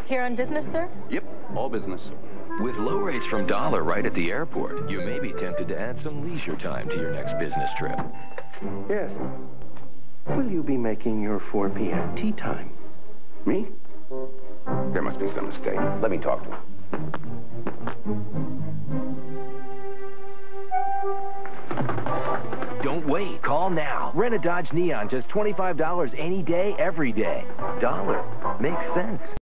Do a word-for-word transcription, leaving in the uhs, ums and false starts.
Here on business, sir? Yep, all business. With low rates from Dollar right at the airport, you may be tempted to add some leisure time to your next business trip. Yes. Will you be making your four p m tea time? Me? There must be some mistake. Let me talk to him. Don't wait. Call now. Rent a Dodge Neon, just twenty-five dollars any day, every day. Dollar. Makes sense.